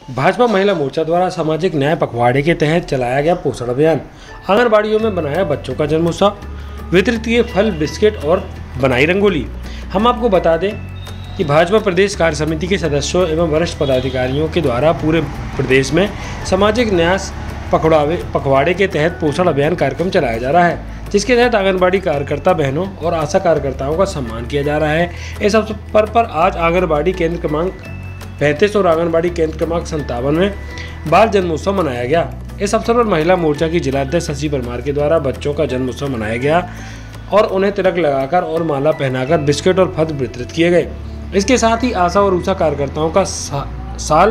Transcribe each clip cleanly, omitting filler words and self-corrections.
भाजपा महिला मोर्चा द्वारा सामाजिक न्याय पखवाड़े के तहत चलाया गया पोषण अभियान। आंगनबाड़ियों में बनाया बच्चों का जन्मोत्सव, वितरित किए फल, बिस्किट और बनाई रंगोली। हम आपको बता दें कि भाजपा प्रदेश कार्य समिति के सदस्यों एवं वरिष्ठ पदाधिकारियों के द्वारा पूरे प्रदेश में सामाजिक न्याय पखवाड़े के तहत पोषण अभियान कार्यक्रम चलाया जा रहा है, जिसके तहत आंगनबाड़ी कार्यकर्ता बहनों और आशा कार्यकर्ताओं का सम्मान किया जा रहा है। इस अवसर पर आज आंगनबाड़ी केंद्र क्रमांक 35 और आंगनबाड़ी केंद्र क्रमांक 57 में बाल जन्मोत्सव मनाया गया। इस अवसर पर महिला मोर्चा की जिलाध्यक्ष शशि परमार के द्वारा बच्चों का जन्मोत्सव मनाया गया और उन्हें तिलक लगाकर और माला पहनाकर बिस्किट और फल वितरित किए गए। इसके साथ ही आशा और ऊषा कार्यकर्ताओं का साल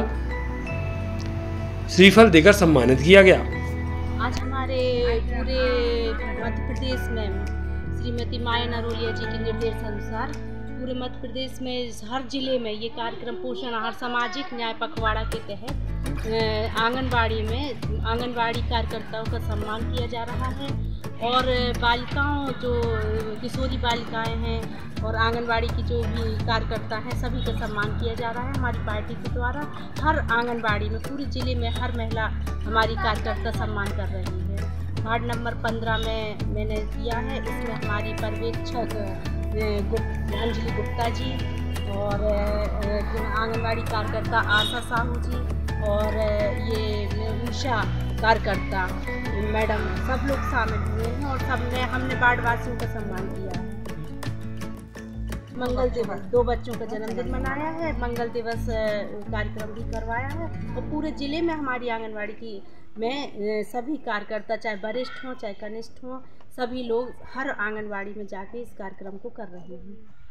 श्रीफल देकर सम्मानित किया गया। आज हमारे पूरे मध्य प्रदेश में श्रीमती माया नरोलिया जी के निर्देश अनुसार पूरे मध्य प्रदेश में हर जिले में ये कार्यक्रम पोषण आहार सामाजिक न्याय पखवाड़ा के तहत आंगनबाड़ी में आंगनबाड़ी कार्यकर्ताओं का सम्मान किया जा रहा है और बालिकाओं जो किशोरी बालिकाएं हैं और आंगनबाड़ी की जो भी कार्यकर्ता हैं सभी का सम्मान किया जा रहा है। हमारी पार्टी के द्वारा हर आंगनबाड़ी में पूरे ज़िले में हर महिला हमारी कार्यकर्ता सम्मान कर रही है। वार्ड नंबर 15 में मैंने किया है, इसमें हमारी पर्यवेक्षक अंजलि गुप्ता जी और आंगनबाड़ी कार्यकर्ता आशा साहू जी और ये ऊषा कार्यकर्ता मैडम सब लोग शामिल हुए हैं और सबने हमने वार्डवासियों का सम्मान किया है। मंगल दिवस 2 बच्चों का जन्मदिन मनाया है, मंगल दिवस कार्यक्रम भी करवाया है और पूरे ज़िले में हमारी आंगनबाड़ी की में सभी कार्यकर्ता चाहे वरिष्ठ हों चाहे कनिष्ठ हों सभी लोग हर आंगनबाड़ी में जाके इस कार्यक्रम को कर रहे हैं।